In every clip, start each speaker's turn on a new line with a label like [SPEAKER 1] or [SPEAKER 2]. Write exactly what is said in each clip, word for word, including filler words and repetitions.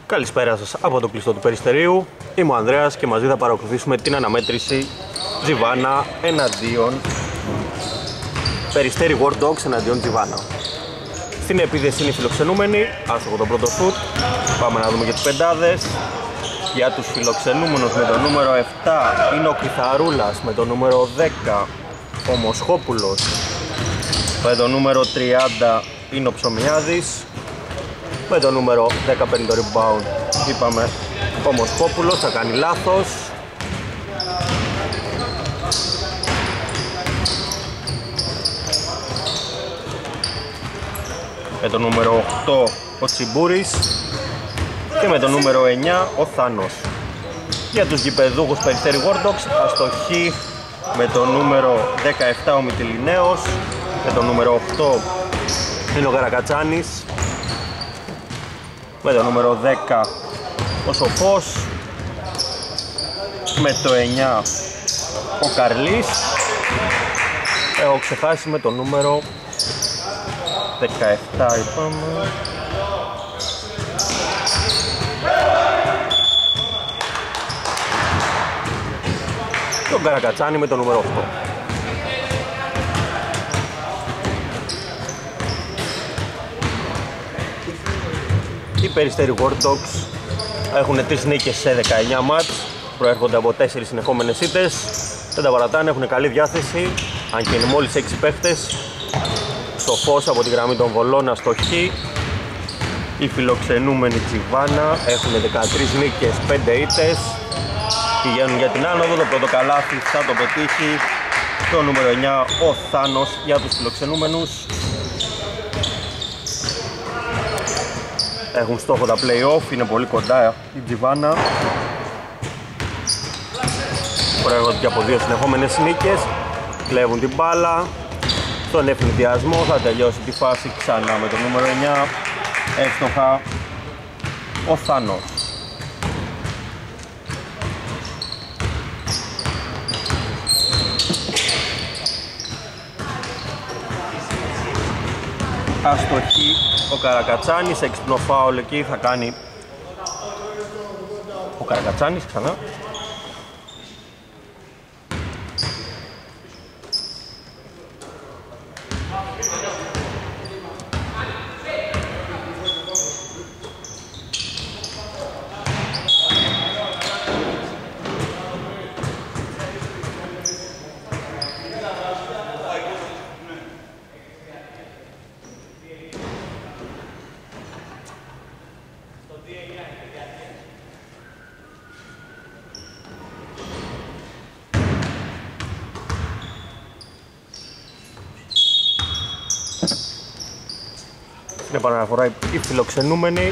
[SPEAKER 1] Καλησπέρα σας από το κλειστό του Περιστερίου. Είμαι ο Ανδρέας και μαζί θα παρακολουθήσουμε την αναμέτρηση Τζιβάνα εναντίον Περιστέρι War Dogs εναντίον Τζιβάνα. Στην επίδεση είναι οι φιλοξενούμενοι, άστοχο το πρώτο σουτ. Πάμε να δούμε και τις πεντάδες. Για τους φιλοξενούμενους με το νούμερο επτά είναι ο Κρυθαρούλας, με το νούμερο δέκα ο Μοσχόπουλος, με το νούμερο τριάντα είναι ο Ψωμιάδης, με το νούμερο δέκα παίρνει το rebound, είπαμε ο Μοσχόπουλος, θα κάνει λάθος. Με το νούμερο οκτώ ο Τσιμπούρης και με το νούμερο εννιά ο Θάνος. Για τους γηπεδούχους Περιστέρι War Dogs, αστοχή με το νούμερο δεκαεπτά ο Μυτιληναίος, με το νούμερο οκτώ είναι ο Καρακατσάνης, με το νούμερο δέκα ο Σοφός, με το εννιά ο Καρλής. Έχω ξεχάσει με το νούμερο δεκαεπτά είπαμε. Τον Καρακατσάνη με το νούμερο οκτώ. Οι Περιστέρι War Dogs έχουν τρεις νίκες σε δεκαεννιά μάτς, προέρχονται από τέσσερις συνεχόμενες ήττες, δεν τα παρατάνε, έχουν καλή διάθεση, αν και είναι μόλις έξι παίχτες. Στο φως από τη γραμμή των βολών αστοχή. Οι φιλοξενούμενοι Τζιβάνα έχουν δεκατρείς νίκες, πέντε ήττες, πηγαίνουν για την άνοδο. Το πρώτο καλάθι θα το πετύχει το νούμερο εννιά ο Θάνος για τους φιλοξενούμενους. Έχουν στόχο τα play-off, είναι πολύ κοντά η Τζιβάνα. Προέρχονται και από δύο συνεχόμενες νίκες, κλέβουν την μπάλα. Στον ευνηδιασμό θα τελειώσει τη φάση ξανά με το νούμερο εννιά, εύστοχα ο Θάνος. Αστοχή ο Καρακατσάνης, έξυπνο φάουλ εκεί θα κάνει ο Καρακατσάνης ξανά. Στην επαναφορά οι φιλοξενούμενοι.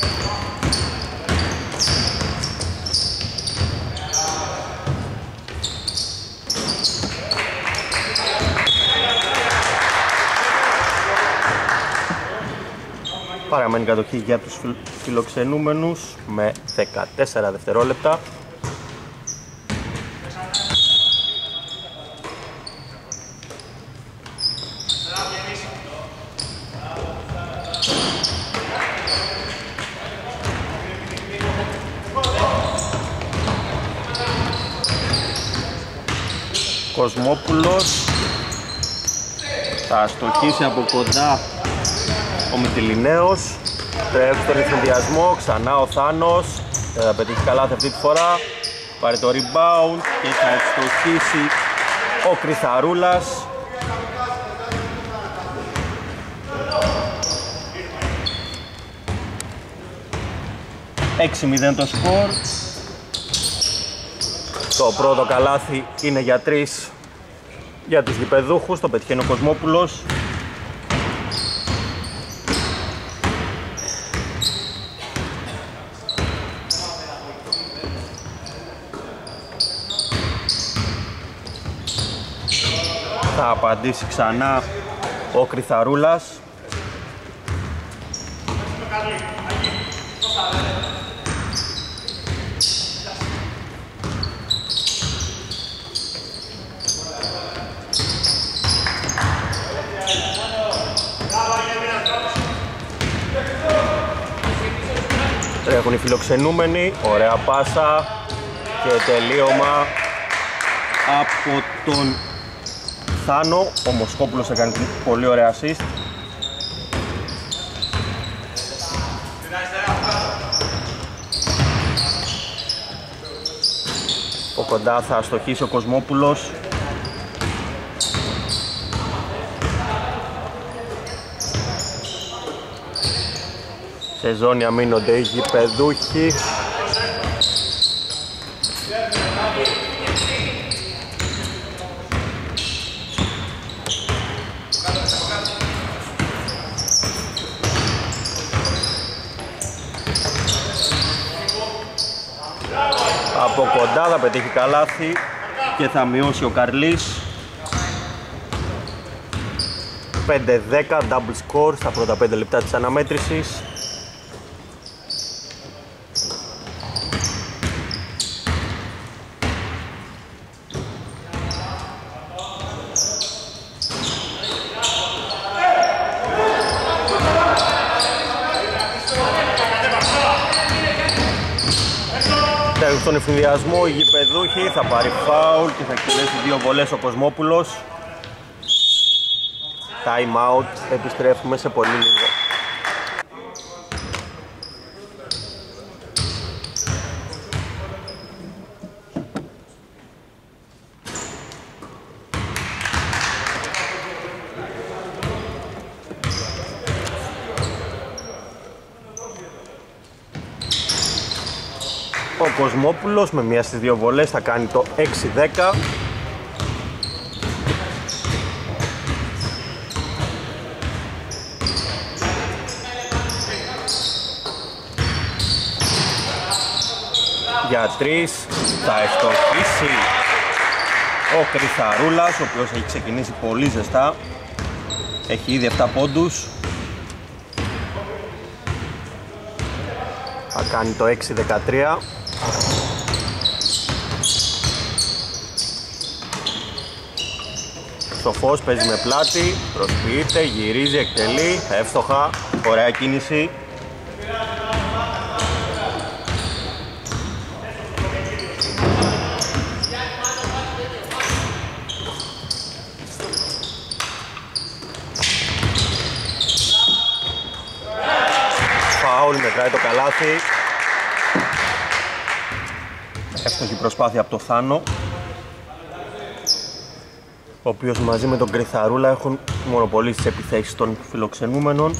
[SPEAKER 1] Παραμένει κατοχή για τους φιλοξενούμενους με δεκατέσσερα δευτερόλεπτα. Κοσμόπουλος θα αστοχίσει από κοντά ο Μυτιληναίος, τρέχει στον ευθυνδιασμό, ξανά ο Θάνος, δεν θα πετύχει καλά αυτή τη φορά, πάρει το rebound και θα αστοχίσει ο Κρυθαρούλας. έξι μηδέν το σκορ. Το πρώτο καλάθι είναι για τρεις για τους γηπεδούχους, το πετυχαίνει ο Κοσμόπουλος. Θα απαντήσει ξανά ο Κρυθαρούλας. έχουν οι φιλοξενούμενοι. Ωραία πάσα και τελείωμα από τον Θάνο. Ο Μοσχόπουλος έκανε πολύ ωραία assist. Από κοντά θα αστοχίσει ο Κοσμόπουλος. Σε ζώνη αμήνονται οι γηπεδούχοι. Από κοντά θα πετύχει καλάθι και θα μειώσει ο Καρλής. πέντε δέκα double score στα πρώτα πέντε λεπτά της αναμέτρησης. Στον ευθυνδιασμό οι γηπεδούχοι, θα πάρει φάουλ και θα εκτελέσει δύο βολές ο Κοσμόπουλος. Time out, επιστρέφουμε σε πολύ λίγο. Ο Κοσμόπουλος με μία στις δύο βολές θα κάνει το έξι δέκα. Για τρεις θα ευστοχίσει ο Κρυθαρούλας, ο οποίος έχει ξεκινήσει πολύ ζεστά. Έχει ήδη επτά πόντους. Θα κάνει το έξι δεκατρία. Σοφός παίζει με πλάτη, προσποιείται, γυρίζει, εκτελεί, εύστοχα, ωραία κίνηση. Φάουλ, μετράει το καλάθι. Εύστοχη προσπάθεια από το Θάνο, ο οποίος μαζί με τον Κρυθαρούλα έχουν μονοπολίσει τις επιθέσεις των φιλοξενούμενων.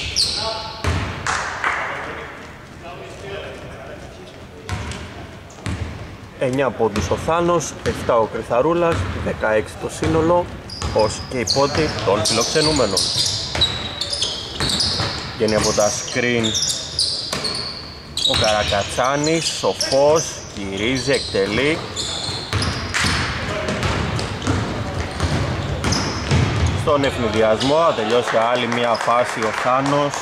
[SPEAKER 1] εννιά πόντους ο Θάνος, επτά ο Κρυθαρούλας, δεκαέξι το σύνολο, ως και η πόντη των φιλοξενούμενων. Βγαίνει από τα screen ο Καρακατσάνης, Σοφός, γυρίζει, εκτελεί. Στον ευνηδιασμό θα τελειώσει άλλη μια φάση ο Θάνος.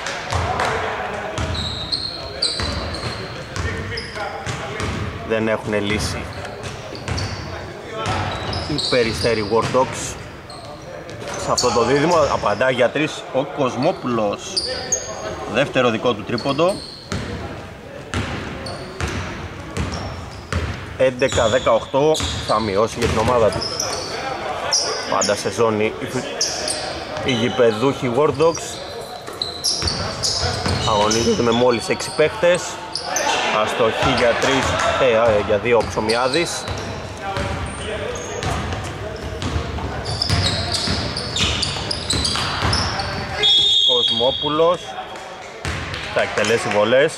[SPEAKER 1] Δεν έχουν λύσει οι Περιστέρι War Dogs σε αυτό το δίδυμο. Απαντά για τρεις ο Κοσμόπουλος, δεύτερο δικό του τρίποντο. έντεκα δεκαοκτώ θα μειώσει για την ομάδα του. Πάντα σε ζώνη οι γηπεδούχοι War Dogs αγωνίζονται με μόλις έξι παίχτες. Αστοχή για τρεις, ε, για δύο ο Ψωμιάδης. Κοσμόπουλος θα εκτελέσει βολές.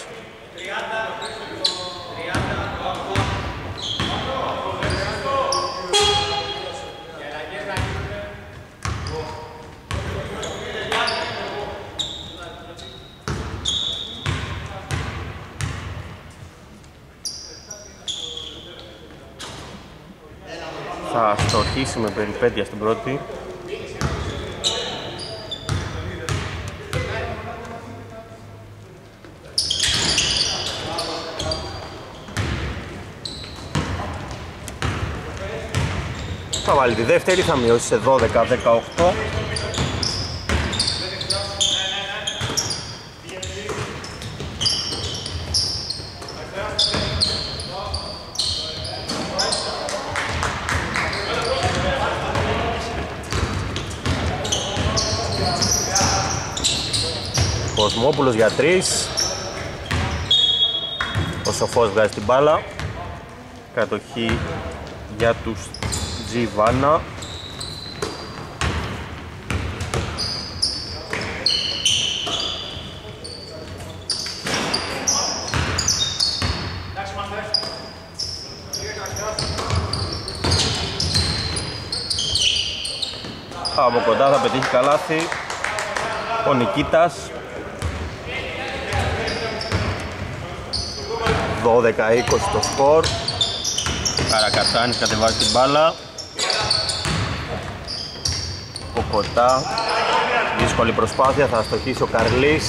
[SPEAKER 1] Θα στοχίσει με περιπέτεια στην πρώτη. Θα βάλει τη δεύτερη, θα μειώσει σε δώδεκα δεκαοκτώ. Κοσμόπουλος για τρεις. Ο Σοφός βγάζει την μπάλα. Κατοχή για τους Τζιβάνα. Από κοντά θα πετύχει καλάθι ο Νικήτας. δώδεκα είκοσι το σκορ. Καρακατσάνης κατεβάζει την μπάλα. Κοκοτά. Δύσκολη προσπάθεια, θα αστοχίσει ο Καρλής.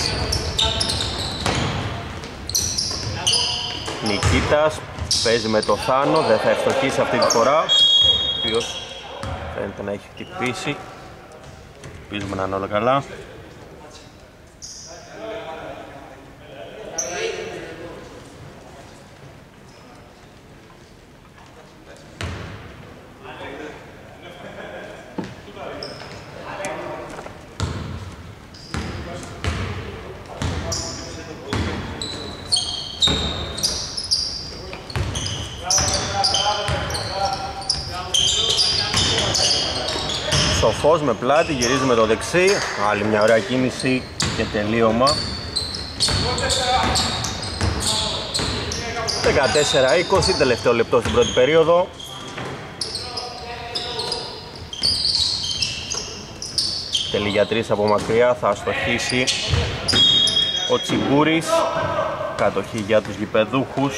[SPEAKER 1] Νικήτας παίζει με το Θάνο, δεν θα ευστοχίσει αυτή τη φορά, ο οποίος φαίνεται να έχει χτυπήσει. Ελπίζουμε να είναι όλα καλά. Σοφός με πλάτη, γυρίζει με το δεξί. Άλλη μια ωραία κίνηση και τελείωμα. δεκατέσσερα είκοσι, τελευταίο λεπτό στην πρώτη περίοδο. Τελεί για τρεις από μακριά, θα αστοχίσει ο Τσιμπούρης. Κατοχή για τους γηπεδούχους.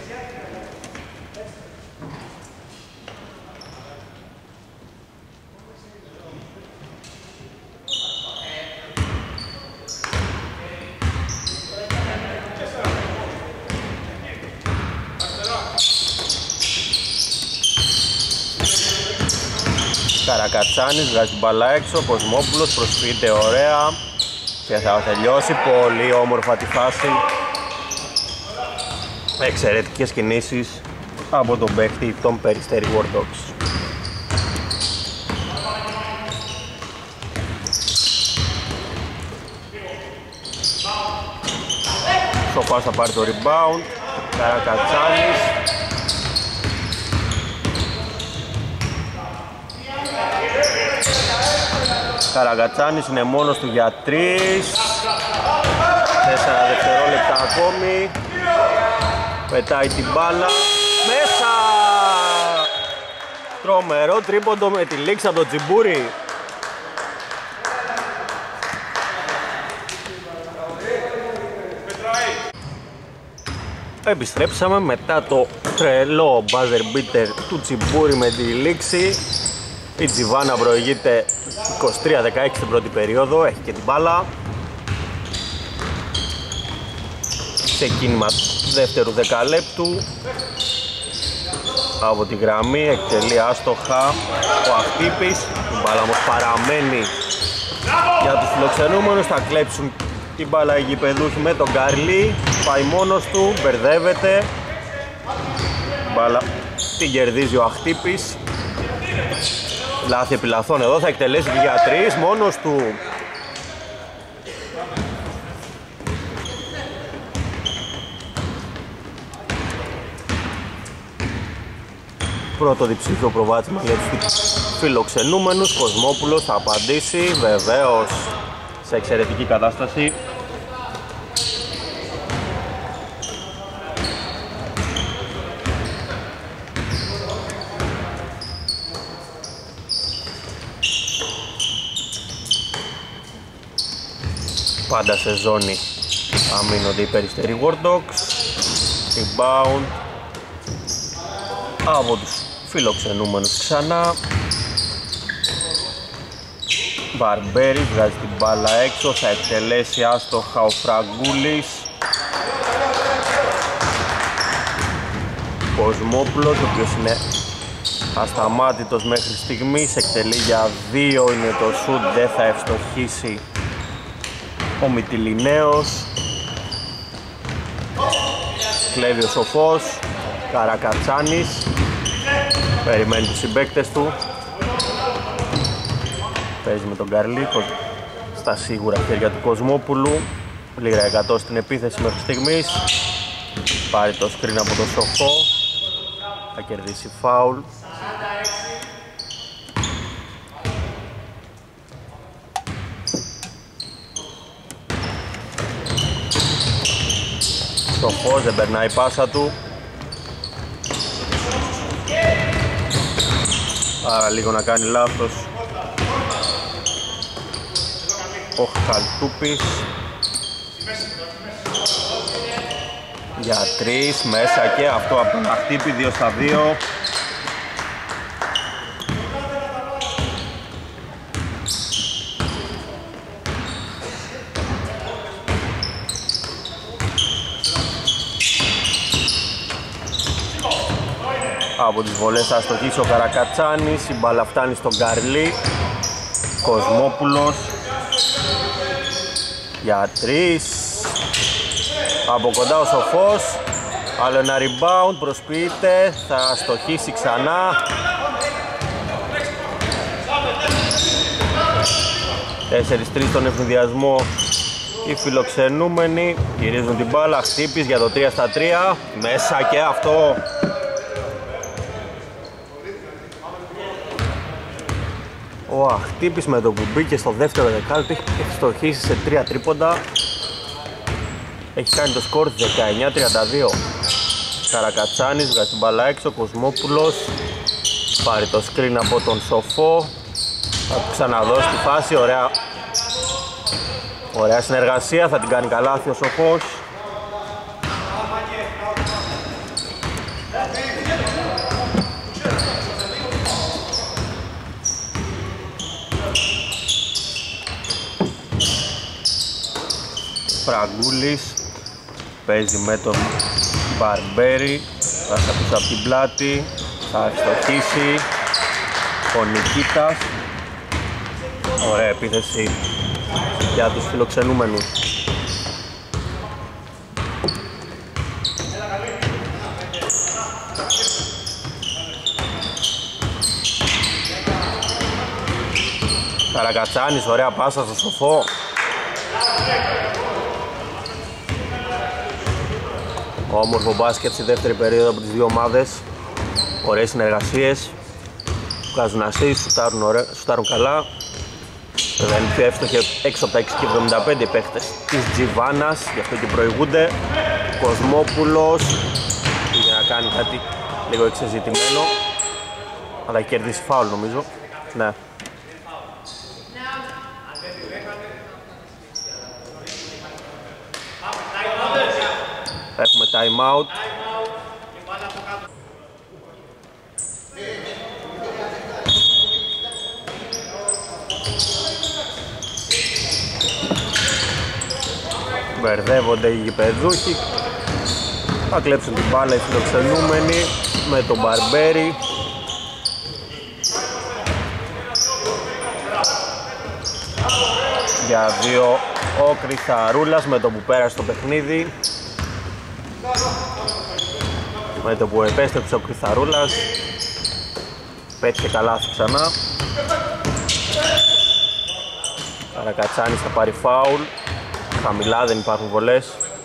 [SPEAKER 1] Καρακατσάνης βγάζει την μπάλα έξω, Κοσμόπουλος προσποιείται ωραία και θα τελειώσει πολύ όμορφα τη φάση. Εξαιρετικές κινήσεις από τον παίκτη των Περιστέρι War Dogs. Σοφάς θα πάρει το rebound, Καρακατσάνης. Καρακατσάνης είναι μόνος του για τρεις. Τέσσερα δευτερόλεπτα ακόμη. Πετάει την μπάλα μέσα. Τρομερό τρίποντο με τη λήξη από τον Τσιμπούρη. Επιστρέψαμε μετά το τρελό buzzer beater του Τσιμπούρη με τη λήξη. Η Τζιβάνα προηγείται είκοσι τρία δεκαέξι στην πρώτη περίοδο, έχει και την μπάλα. Ξεκίνημα δεύτερου δεκαλέπτου. Από τη γραμμή εκτελεί άστοχα ο Αχτύπης. Η μπάλα όμως παραμένει για τους φιλοξενούμενους. Θα κλέψουν την μπάλα οι γηπεδούχοι με τον Καρλή. Πάει μόνος του, μπερδεύεται. Η μπάλα την κερδίζει ο Αχτύπης. Λάθη επιλαθών εδώ, θα εκτελέσει για τρεις μόνος του. Πρώτο διψήφιο προβάδισμα για τους φιλοξενούμενους. Κοσμόπουλος θα απαντήσει, βεβαίως, σε εξαιρετική κατάσταση. Πάντα σε ζώνη αμήνονται οι Περιστέρι War Dogs. Rebound από τους φιλοξενούμενους ξανά. Μπαρμπέρης βγάζει την μπάλα έξω, θα εκτελέσει άστοχα ο Φραγκούλης. Κοσμόπουλος, ο οποίος είναι ασταμάτητος μέχρι στιγμής, εκτελεί για δύο, είναι το σουτ, δεν θα ευστοχίσει ο Μυτιληναίος. Κλέβει ο Σοφός. Καρακατσάνης περιμένει τους συμπαίκτες του. Παίζει με τον Καρλή στα σίγουρα χέρια του Κοσμόπουλου. Λίγα εκατό στην επίθεση μέχρι στιγμής. Πάρει το screen από το Σοφό. Θα κερδίσει φάουλ. Σοφός δεν περνάει η πάσα του. Άρα λίγο να κάνει λάθος ο Χαλτούπης. Για τρεις μέσα και αυτό από τον Αχτύπη, δύο στα δύο. Από τις βολές θα αστοχίσει ο Καρακατσάνης, η μπάλα φτάνει στον Καρλή. Κοσμόπουλος για τρεις. Από κοντά ο Σοφός, άλλο ένα rebound, προσποιείται, θα αστοχίσει ξανά. τέσσερα τρία στον ευνηδιασμό οι φιλοξενούμενοι, γυρίζουν την μπάλα, Χτύπης για το τρία στα τρία, μέσα και αυτό. Ο Αχτύπης με το που μπήκε στο δεύτερο δεκάλεπτο έχει στοχίσει σε τρία τρίποντα. Έχει κάνει το σκορ δεκαεννιά τριάντα δύο. Καρακατσάνης βγάζει την μπάλα έξω, Κοσμόπουλος πάρει το screen από τον Σοφό. Θα του ξαναδώσει τη φάση, ωραία, ωραία συνεργασία, θα την κάνει καλάθι ο Σοφός. Φραγκούλης παίζει με τον Μπαρμπέρι, θα πίσω από την πλάτη, θα ευστοχίσει ο Νικήτας. Ωραία επίθεση για τους φιλοξενούμενους. Καρακατσάνης, ωραία πάσα στο Σοφό. Όμορφο μπάσκετ στη δεύτερη περίοδο από τις δύο ομάδες. Ωραίες συνεργασίες. Βγάζουν ασίστ, σουτάρουν, ωραία, σουτάρουν καλά. Βέβαια είναι πιο εύστοχοι έξω από τα έξι και εβδομήντα πέντε οι παίχτες της Τζιβάνας, γι' αυτό και προηγούνται. Κοσμόπουλος για να κάνει κάτι λίγο εξεζητημένο, αλλά έχει κερδίσει φάουλ νομίζω. Ναι. Έχουμε time out. Μπερδεύονται οι γηπεδούχοι. Θα κλέψουν την μπάλα οι φιλοξενούμενοι με τον Μπαρμπέρι. Για δύο ο Κρυθαρούλας με το που πέρασε το παιχνίδι. Με το που επέστρεψε ο Κρυθαρούλας πέτυχε καλάθι ξανά. Καρακατσάνης θα πάρει φάουλ. Χαμηλά, δεν υπάρχουν βολές.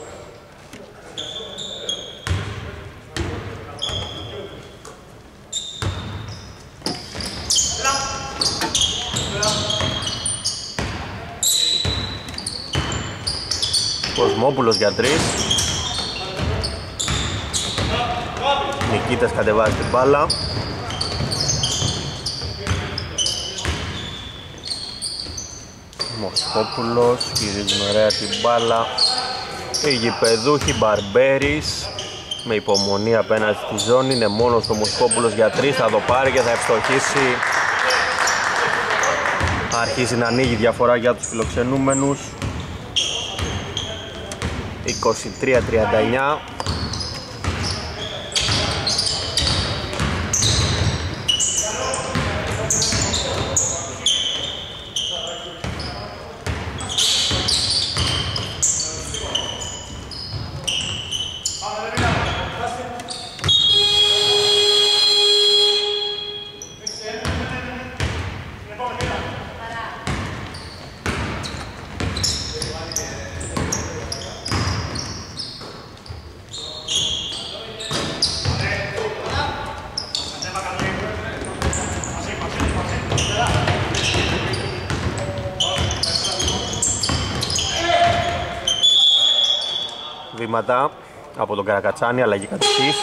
[SPEAKER 1] Κοσμόπουλος για τρεις. Νικήτας κατεβάζει την μπάλα. Μοσχόπουλος, γυρίζουν ωραία την μπάλα. Οι γηπεδούχοι Μπαρμπέρις με υπομονή απέναντι στη ζώνη. Είναι μόνος το Μοσχόπουλος για τρεις, θα το πάρει και θα ευστοχίσει. Αρχίζει να ανοίγει διαφορά για τους φιλοξενούμενους. είκοσι τρία τριάντα εννιά. βήματα από τον Καρακατσάνη, αλλαγή κατοχής.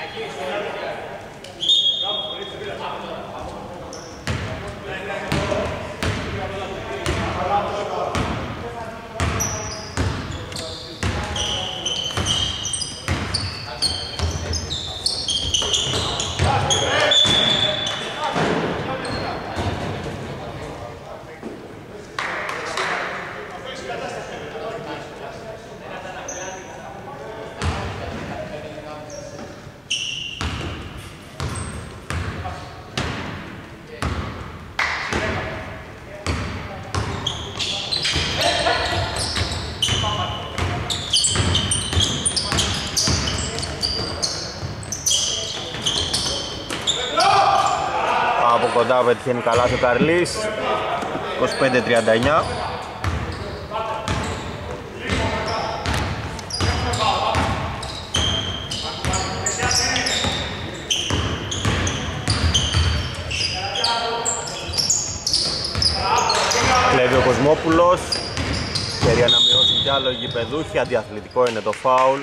[SPEAKER 1] Κοντά πετυχαίνει καλά ο Καρλής, είκοσι πέντε τριάντα εννιά. Κλέβει ο Κοσμόπουλος, ευκαιρία να μειώσει κι άλλο οι γηπεδούχοι, αντιαθλητικό είναι το φάουλ.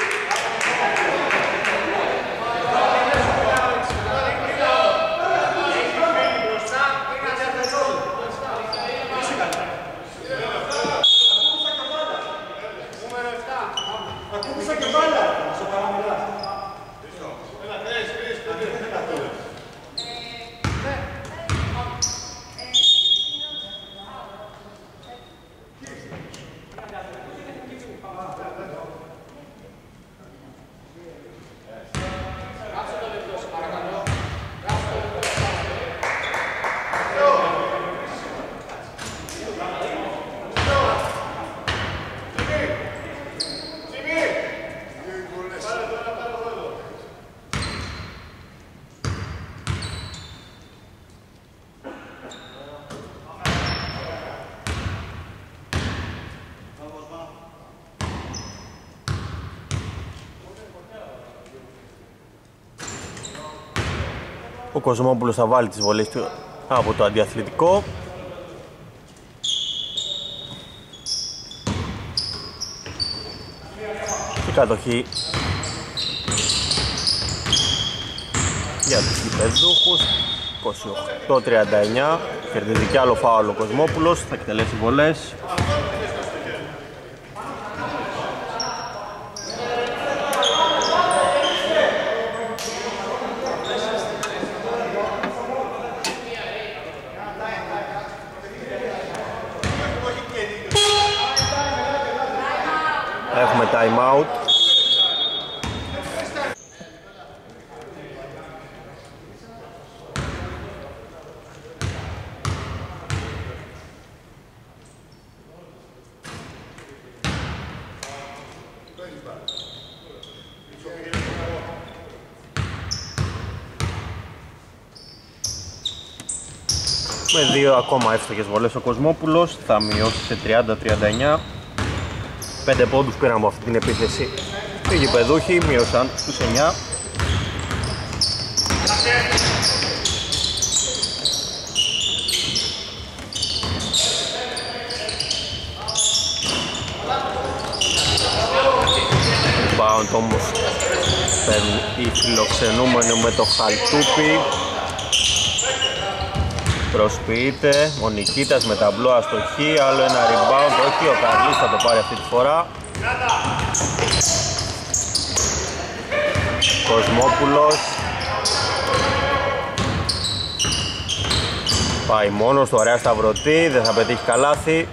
[SPEAKER 1] Ο Κοσμόπουλος θα βάλει τις βολές του από το αντιαθλητικό. Και κατοχή για τους γηπεδούχους. είκοσι οκτώ τριάντα εννιά. Κερδίζει κι άλλο φάουλ ο Κοσμόπουλος, θα εκτελέσει βολές. Έχουμε time out. Με δύο ακόμα εύστοχες βολές ο Κοσμόπουλος θα μειώσει σε τριάντα τριάντα εννιά. Πέντε πόντους πήραν από αυτή την επίθεση. Οι γηπεδούχοι μείωσαν στους εννιά. Rebound όμως παίρνουν οι φιλοξενούμενοι με το Χαλτούπι. Προσποιείται ο Νικήτας με ταμπλό αστοχή, άλλο ένα rebound, όχι, ο Καρλής θα το πάρει αυτή τη φορά. Κοσμόπουλος πάει μόνος του, ωραία σταυρωτή, δεν θα πετύχει καλάθι.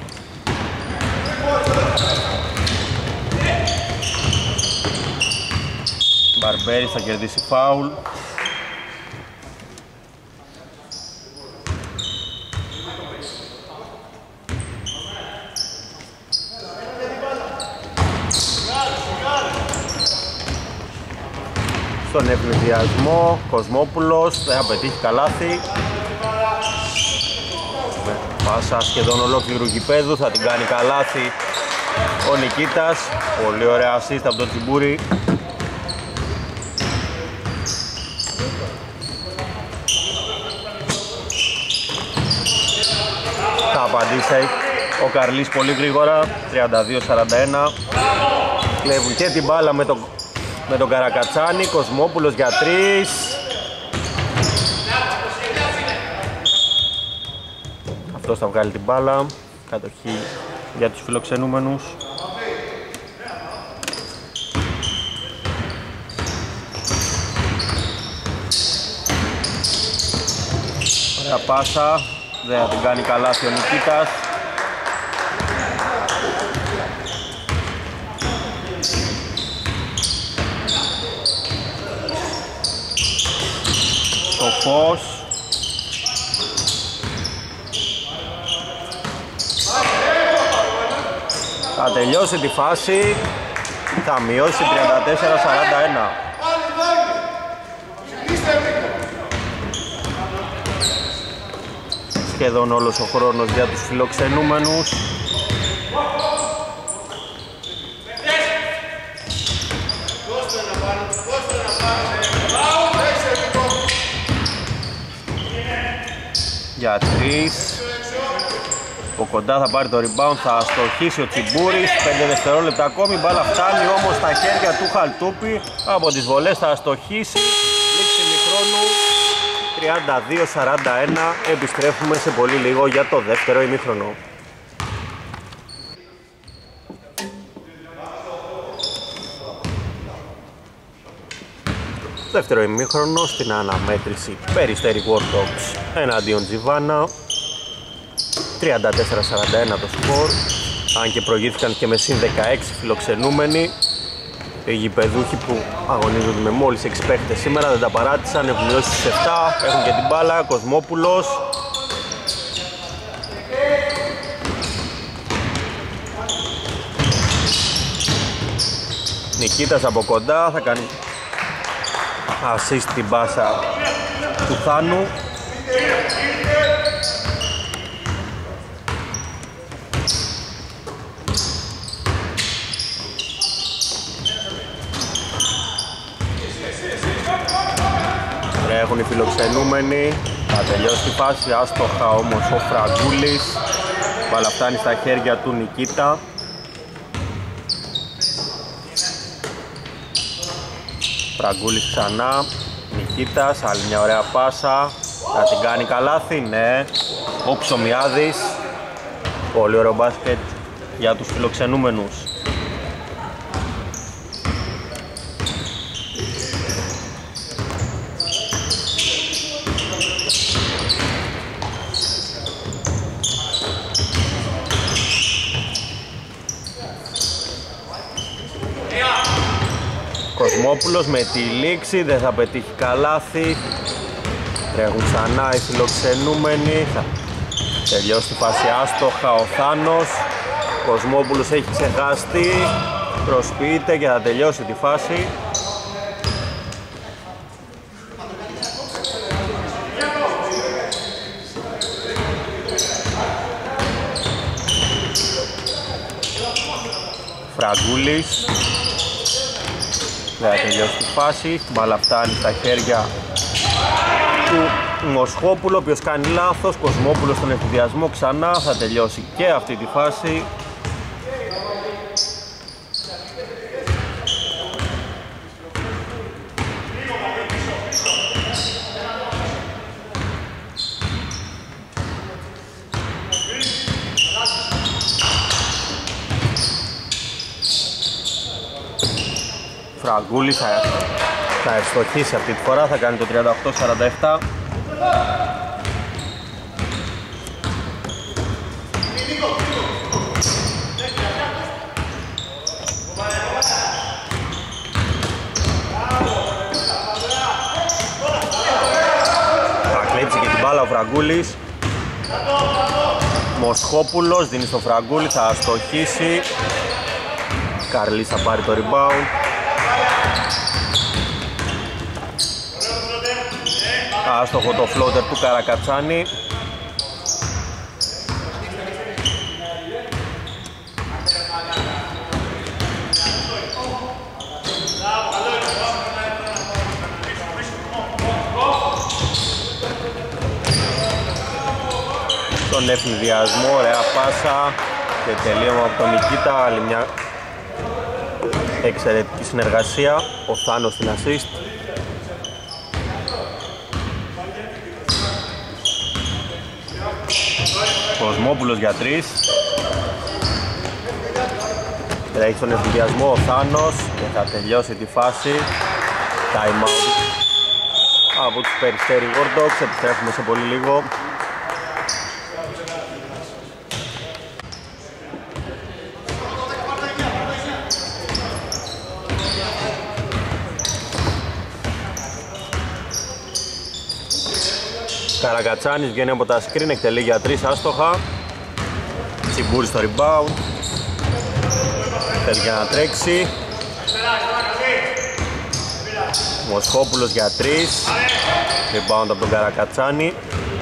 [SPEAKER 1] Μπαρμπέρης θα κερδίσει φάουλ. Στον ευνηδιασμό, Κοσμόπουλος δεν θα πετύχει καλάθι. Πάσα σχεδόν ολόκληρου γηπέδου, θα την κάνει καλάθι ο Νικήτας. Πολύ ωραία assist από τον Τσιμπούρη. Θα απαντήσει ο Καρλής πολύ γρήγορα, τριάντα δύο σαράντα ένα. Κλέβουν και την μπάλα με τον, με τον Καρακατσάνη. Κοσμόπουλος για τρεις. Αυτός θα βγάλει την μπάλα. Κατοχή για τους φιλοξενούμενους. Ωραία πάσα. Δεν θα την κάνει καλά ο Νικήτας. Το Φως. Θα τελειώσει τη φάση. Θα μειώσει τριάντα τέσσερα σαράντα ένα. Σχεδόν όλος ο χρόνος για τους φιλοξενούμενους. Για τρεις. Από κοντά θα πάρει το rebound, θα στοχίσει ο Τσιμπούρης. πέντε δευτερόλεπτα ακόμη, μπάλα φτάνει όμως στα χέρια του Χαλτούπη. Από τις βολές θα στοχίσει. Λήξη ημιχρόνου τριάντα δύο σαράντα ένα. Επιστρέφουμε σε πολύ λίγο για το δεύτερο ημίχρονο. Δεύτερο ημίχρονο στην αναμέτρηση Περιστέρι World Dogs εναντίον Τζιβάνα. τριάντα τέσσερα σαράντα ένα το σκορ. Αν και προηγήθηκαν και με συν δεκαέξι φιλοξενούμενοι. Οι γηπεδούχοι που αγωνίζονται με μόλις έξι παίχτες σήμερα δεν τα παράτησαν, έχουν μειώσει στις επτά, έχουν και την μπάλα. Κοσμόπουλος. Νικήτας από κοντά θα κάνει assist την πάσα του Θάνου. Έχουν οι φιλοξενούμενοι, θα τελειώσει τη φάση, άστοχα όμως ο Φραγκούλης. Μπάλα φτάνει στα χέρια του Νικήτα. Φραγκούλης ξανά, Νικήτας, άλλη μια ωραία πάσα. Θα την κάνει καλάθι, ναι. Ο Ψωμιάδης, πολύ ωραίο μπάσκετ για τους φιλοξενούμενους. Κοσμόπουλος με τη λήξη, δεν θα πετύχει καλάθι. Τρέχουν ξανά οι φιλοξενούμενοι. Θα τελειώσει τη φάση άστοχα ο Θάνος. Κοσμόπουλος έχει ξεχαστεί. Προσποιείται και θα τελειώσει τη φάση. Φραγκούλης. Δεν θα τελειώσει τη φάση, μπάλα φτάνει στα χέρια του Μοσχόπουλου, ο οποίος κάνει λάθος. Κοσμόπουλος στον εφηδιασμό ξανά, θα τελειώσει και αυτή τη φάση. Φραγκούλης θα, θα ευστοχίσει αυτή τη φορά, θα κάνει το τριάντα οκτώ σαράντα επτά. Θα κλέψει και την μπάλα ο Φραγκούλης. Μοσχόπουλος δίνει στο Φραγκούλη, θα αστοχίσει. Καρλής θα πάρει το rebound. Άστοχο το floater του Καρακατσάνη. Στον εφηδιασμό, ωραία πάσα και τελείωμα από τον Νικήτα. Άλλη μια Εξαιρετική συνεργασία, ο Θάνος στην assist. Κοσμόπουλος για τρεις. Τρέχει στον ευθυνδιασμό ο Θάνος και θα τελειώσει τη φάση. Time out από τους Περιστέρι Gordox, επιστρέφουμε σε πολύ λίγο. Καρακατσάνης βγαίνει από τα screen, εκτελεί για τρεις άστοχα. Τσιμπούρη στο rebound. Θέλει για να τρέξει. Μοσχόπουλος για τρεις. Rebound από τον Καρακατσάνη.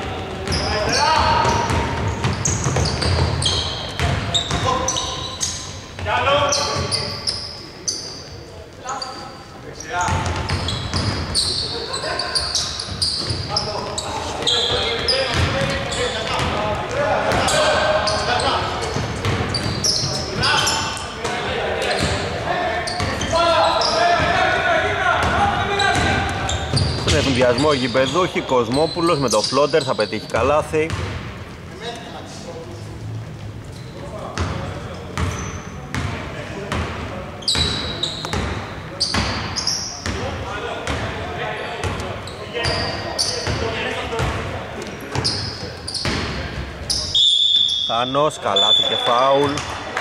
[SPEAKER 1] Στον ευθυνδιασμό γηπεδούχη, Κοσμόπουλος με το φλότερ θα πετύχει καλάθι. Θάνος, καλάθι και φάουλ.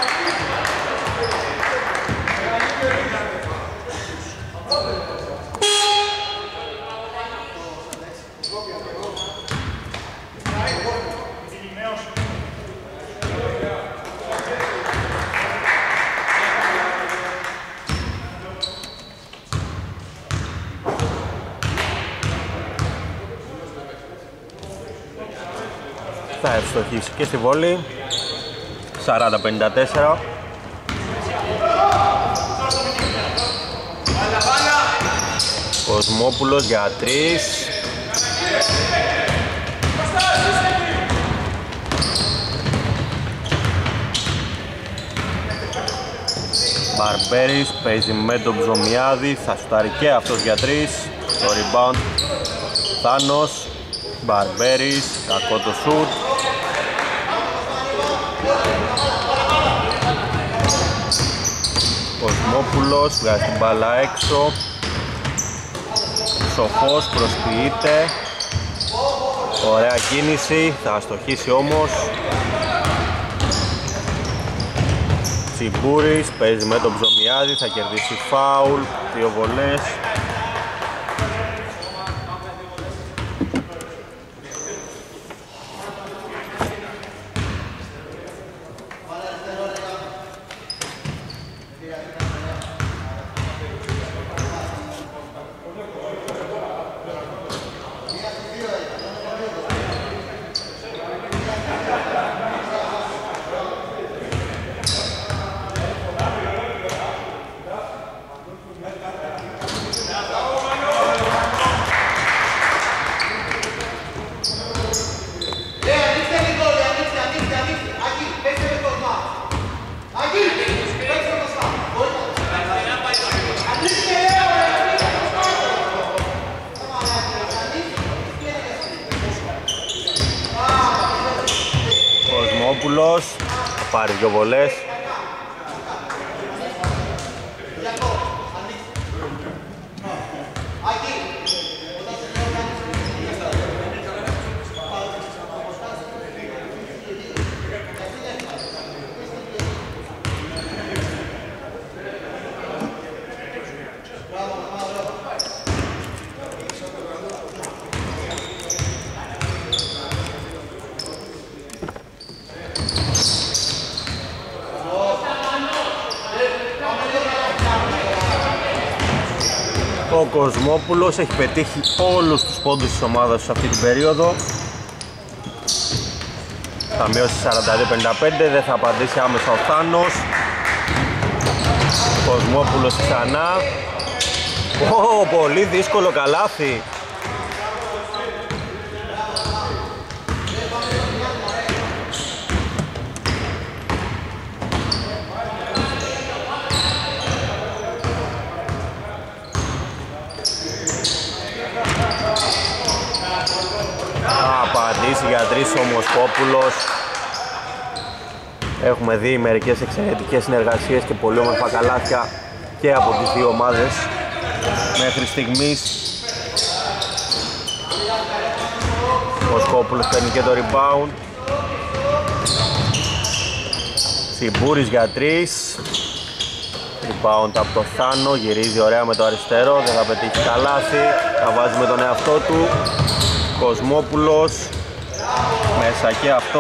[SPEAKER 1] Θα ευστοχίσει και στη βόλη. Σαράντα πενήντα τέσσερα. Κοσμόπουλος για τρεις. Μπαρμπέρης παίζει με τον Ψωμιάδη, θα σουτάρει και αυτός για τρεις. Το rebound Θάνος. Μπαρμπέρης, κακό το σουτ. Κοσμόπουλος βγάζει την μπάλα έξω. Σοφός προσποιείται. Ωραία κίνηση, θα αστοχίσει όμως. Τσιμπούρης παίζει με τον Ψωμιάδη, θα κερδίσει φάουλ, δύο βολές. Κοσμόπουλος θα πάρει δύο βολές. Ο Κοσμόπουλος έχει πετύχει όλους τους πόντους της ομάδας σε αυτή την περίοδο. Θα μειώσει σαράντα δύο πενήντα πέντε, δεν θα απαντήσει άμεσα ο Θάνος. Κοσμόπουλος ξανά. Ω, πολύ δύσκολο καλάθι. πίσω ο Μοσκόπουλος. Έχουμε δει μερικές εξαιρετικές συνεργασίες και πολύ όμορφα καλάθια και από τις δύο ομάδες μέχρι στιγμής. Ο Μοσκόπουλος παίρνει και το rebound. Τσιμπούρης για τρεις. Rebound από το Θάνο, γυρίζει ωραία με το αριστερό, δεν θα πετύχει καλάθι, θα βάζει με τον εαυτό του. Κοσμόπουλος, μέσα και αυτό.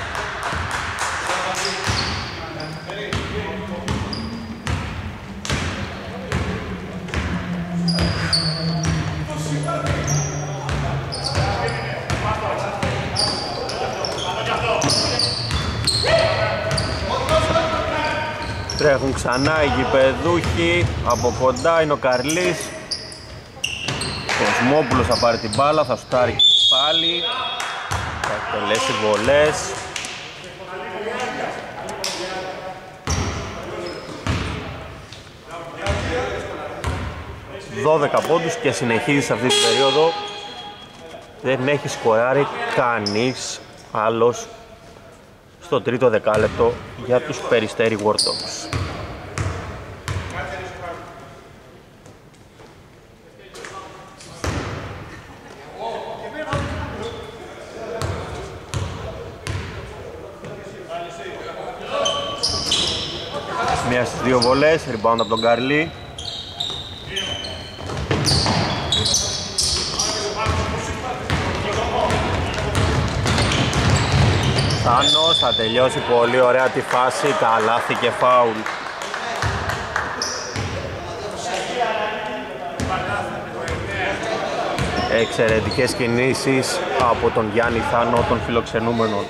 [SPEAKER 1] Τρέχουν ξανά οι γηπεδούχοι, από κοντά είναι ο Καρλής. Κοσμόπουλος θα πάρει την μπάλα, θα σουτάρει πάλι, θα εκτελέσει βολές. δώδεκα πόντους και συνεχίζει σε αυτή την περίοδο. Δεν έχει σκοράρει κανείς άλλος στο τρίτο δεκάλεπτο για τους Περιστέρι War Dogs. Μία στις δύο βολές, rebound από τον Καρλή. Θάνος θα τελειώσει πολύ ωραία τη φάση, καλάθι και φάουλ. Εξαιρετικές κινήσεις από τον Γιάννη Θάνο, των φιλοξενούμενων.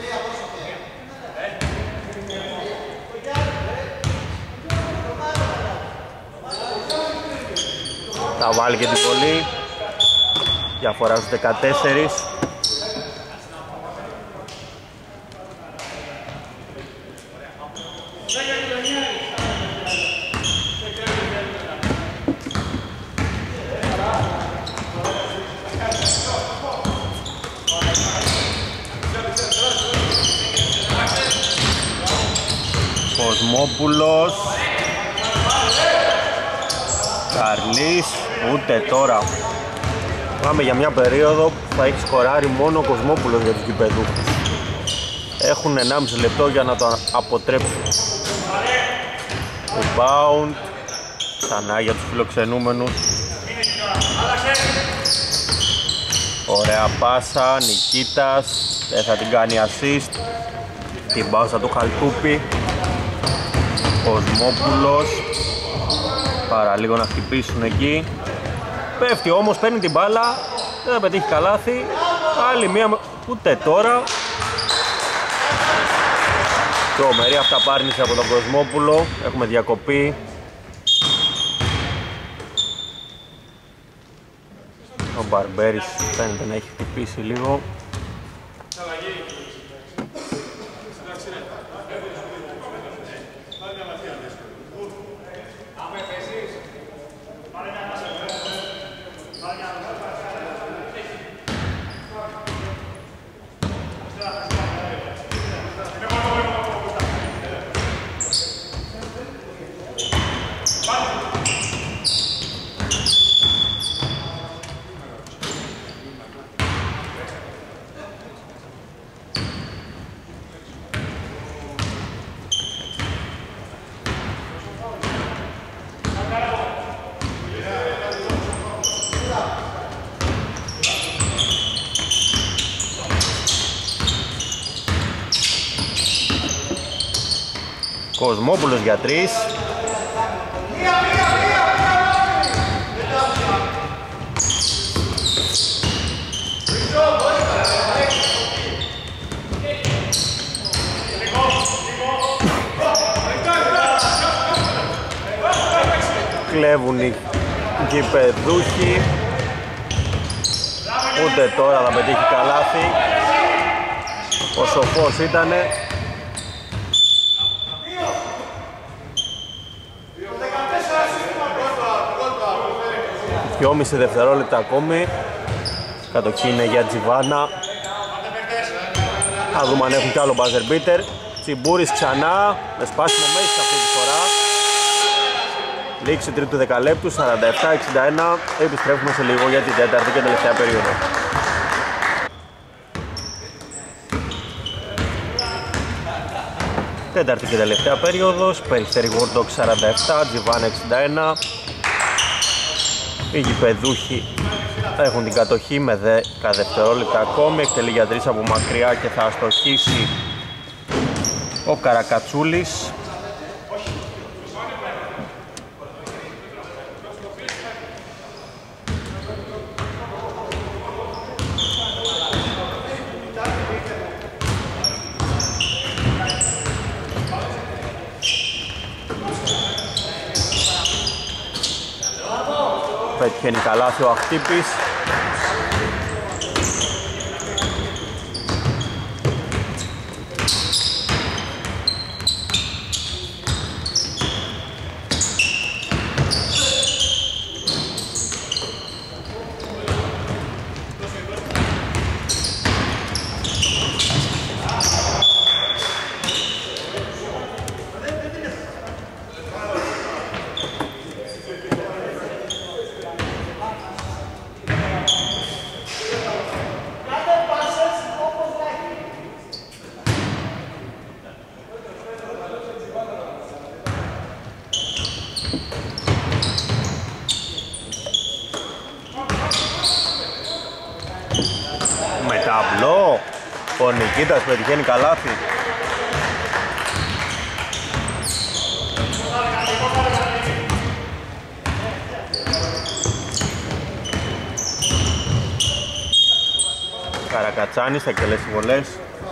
[SPEAKER 1] Θα βάλει και την βολή, διαφορά στους δεκατέσσερα. Κοσμόπουλος, Καρλής, ούτε τώρα. Πάμε για μια περίοδο που θα έχει σκοράρει μόνο ο Κοσμόπουλος για τους γηπεδούχους. Έχουν ενάμιση λεπτό για να το αποτρέψουν. Rebound, ξανά για τους φιλοξενούμενους. Ωραία πάσα, Νικήτας, δεν θα την κάνει assist. Την πάσα του Χαλτούπη. Κοσμόπουλος, παραλίγο να χτυπήσουν εκεί. Πέφτει όμως, παίρνει την μπάλα, δεν θα πετύχει καλάθι. Άλλη μία, ούτε τώρα. Τρομερή αυταπάρνηση από τον Κοσμόπουλο. Έχουμε διακοπή. Ο Μπαρμπέρης φαίνεται να έχει χτυπήσει λίγο. Κοσμόπουλος για τρεις. Κλέβουν οι γηπεδούχοι. Ούτε τώρα θα πετύχει καλάθι. Ο σοφός ήτανε. δυόμισι δευτερόλεπτα ακόμη. Κατοχή είναι για Τζιβάνα. Θα δούμε αν έχουν κι άλλο buzzer beater. Τσιμπούρης ξανά, με σπάσιμο μέση αυτή τη φορά. Λήξη τρίτου δεκαλέπτου, σαράντα επτά εξήντα ένα. Επιστρέφουμε σε λίγο για την τέταρτη και τελευταία περίοδο. Τέταρτη και τελευταία περίοδος, Περιστέρι Wardogs σαράντα επτά, Τζιβάνα εξήντα ένα. Οι γηπεδούχοι έχουν την κατοχή με δέκα δευτερόλεπτα ακόμη. Εκτελεί για τρεις από μακριά και θα αστοχίσει ο Καρακατσούλης. Πετυχαίνει καλάθι ο Αχτύπης. Ο Νικήτας πετυχαίνει καλάθι. Καρακατσάνης θα εκτελέσει βολές.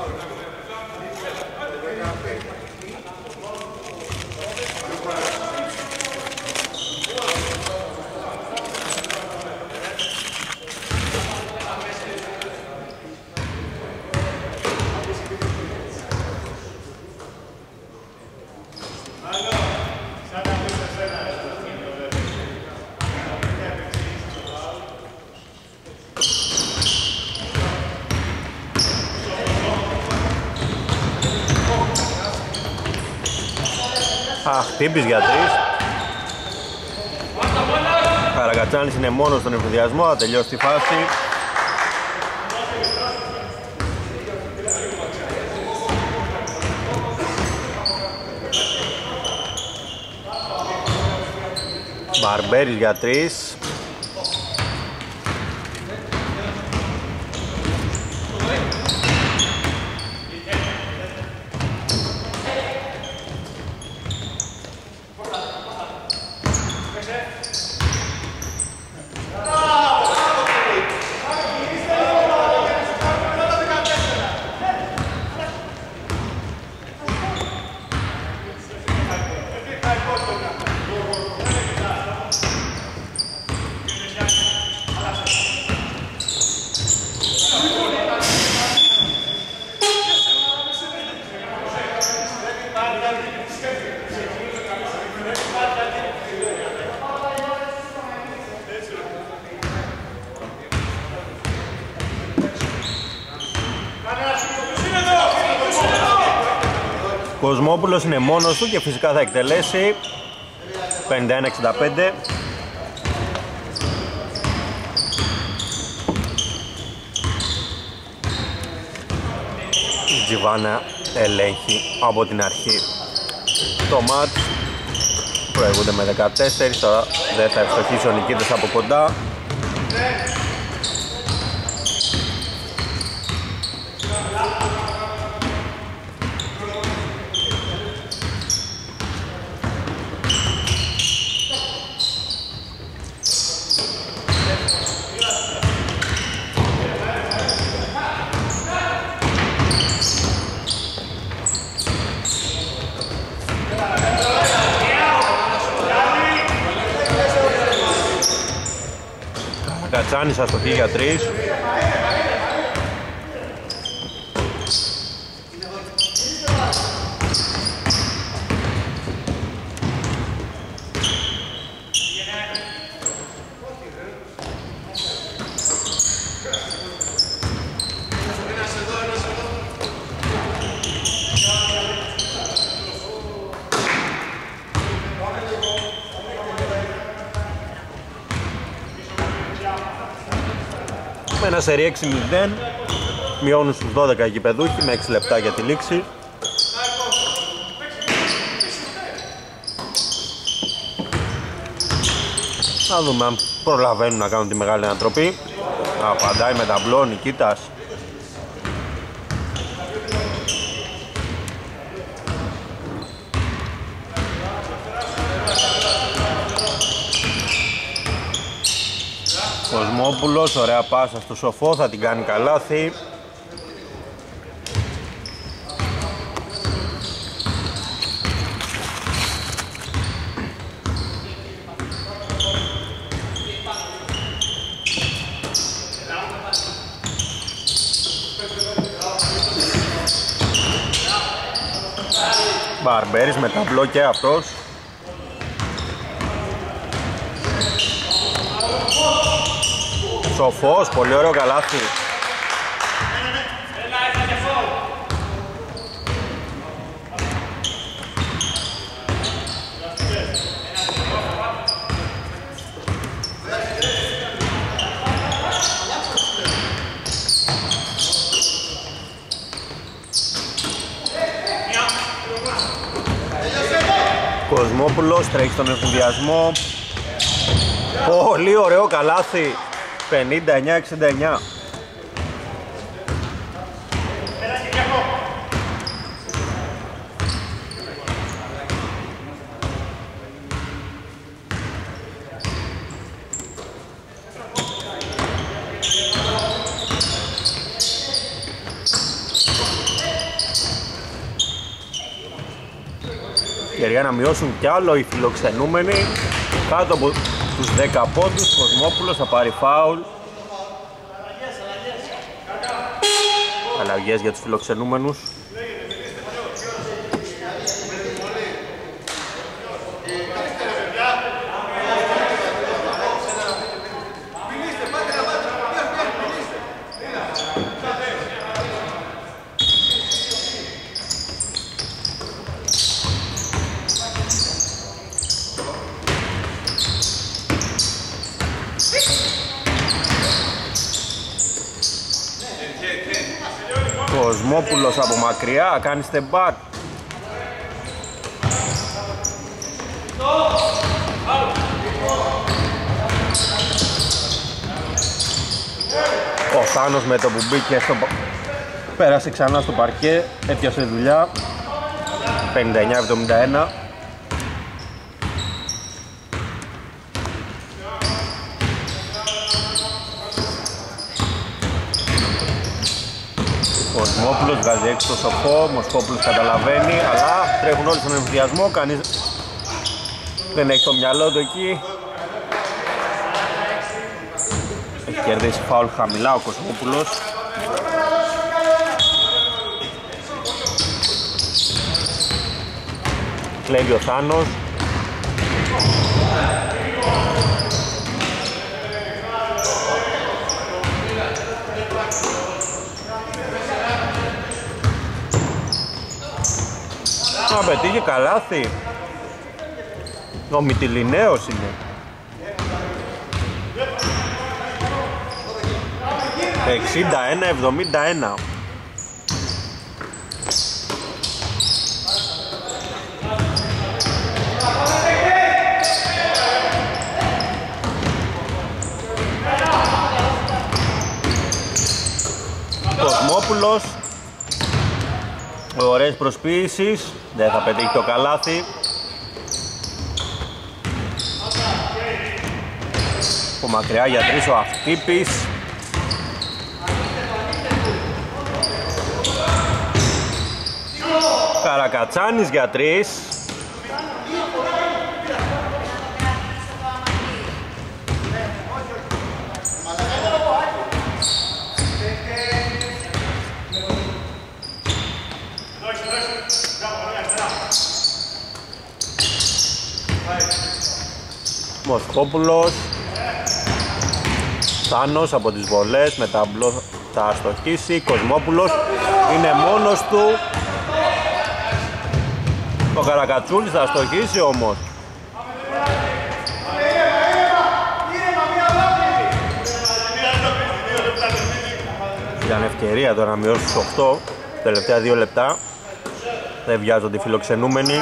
[SPEAKER 1] Αχτύπης για τρεις. Καρακατσάνης είναι μόνος στον εμφυδιασμό, θα τελειώσει τη φάση. Μπαρμπέρης για τρεις. Κοσμόπουλος είναι μόνος του και φυσικά θα εκτελέσει. πενήντα ένα εξήντα πέντε. Η Τζιβάνα ελέγχει από την αρχή το μάτς. Προηγούνται με δεκατέσσερα, τώρα δεν θα ευστοχίσει ο Νικήτας από κοντά. Κατσάνης αστοχή για τρεις. Με ένα σερί έξι μηδέν μειώνουν στους δώδεκα οι γηπεδούχοι με έξι λεπτά για τη λήξη. Να δούμε αν προλαβαίνουν να κάνουν τη μεγάλη ανατροπή. Απαντάει με ταμπλό Νικήτας. Κοσμόπουλος, ωραία πάσα στο Σοφό, θα την κάνει καλάθι. Μπαρμπέρης με ταμπλό και αυτός. Σοφός, πολύ ωραίο καλάθι. Κοσμόπουλος τρέχει στον εφηδιασμό. Πολύ ωραίο καλάθι. πενήντα εννιά εξήντα εννιά. Ευκαιρία να μειώσουν κι άλλο οι φιλοξενούμενοι. Κάτω από τους δέκα πόντους, Κοσμόπουλος θα πάρει φάουλ. Αλλαγές για τους φιλοξενούμενους. Κοσμόπουλος από μακριά, κάνει step back. Ο Θάνος με το που μπήκε στο... πέρασε ξανά στο παρκέ, έπιασε δουλειά. πενήντα εννιά εβδομήντα ένα. Κοσμόπουλος βγάζει έξω το Σοφό, Μοσκόπουλος καταλαβαίνει, αλλά τρέχουν όλοι στον ενθουσιασμό, κανείς δεν έχει το μυαλό του εκεί. Έχει κερδίσει φάουλ χαμηλά ο Κοσμόπουλος. Κλέβει ο Θάνος. Να πετύχει καλάθι. Ο Μυτιληναίος είναι. εξήντα ένα εβδομήντα ένα. Κοσμόπουλος. Ωραίες προσποίησεις, δεν θα πετύχει το καλάθι. Από μακριά για τρεις ο Αυτύπης. Καρακατσάνης για τρεις. Μοσκόπουλος. Θάνος από τις βολές με ταμπλό θα αστοχίσει. Κοσμόπουλος είναι μόνος του. Ο Καρακατσούλης θα αστοχίσει όμως. Ήταν ευκαιρία τώρα να μειώσει στους οκτώ, τελευταία δύο λεπτά. Δεν βιάζονται οι φιλοξενούμενοι.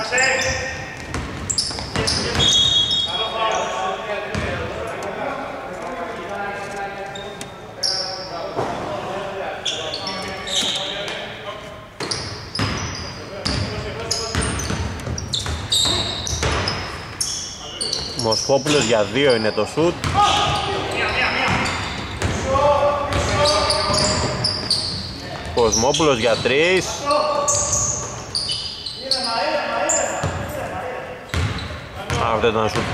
[SPEAKER 1] Μοσχόπουλος για δύο είναι το σουτ. Κοσμόπουλος για τρεις. Αυτό ήταν σουτ.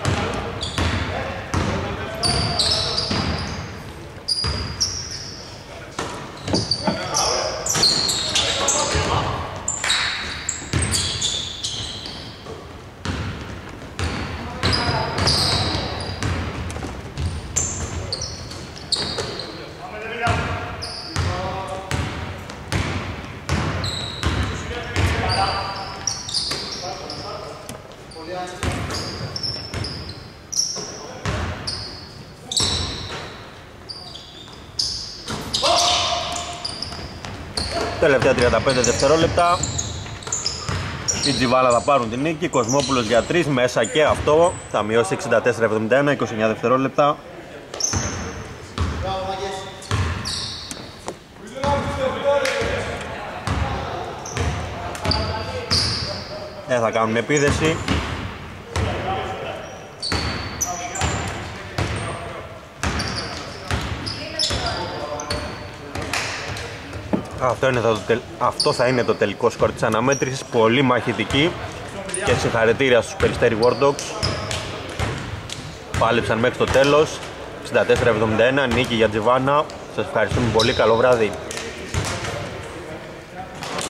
[SPEAKER 1] Τελευταία τριάντα πέντε δευτερόλεπτα. Οι Τζιβάλα θα πάρουν την νίκη. Κοσμόπουλος για τρεις, μέσα και αυτό. Θα μειώσει εξήντα τέσσερα εβδομήντα ένα, είκοσι εννέα δευτερόλεπτα. Δεν θα κάνουν επίδεση. Αυτό, είναι το, αυτό θα είναι το τελικό σκορ της αναμέτρησης. Πολύ μαχητική και συγχαρητήρια στους Περιστέρι War Dogs. Πάλεψαν μέχρι το τέλος. εξήντα τέσσερα εβδομήντα ένα, νίκη για Τζιβάνα. Σας ευχαριστούμε πολύ, καλό βράδυ.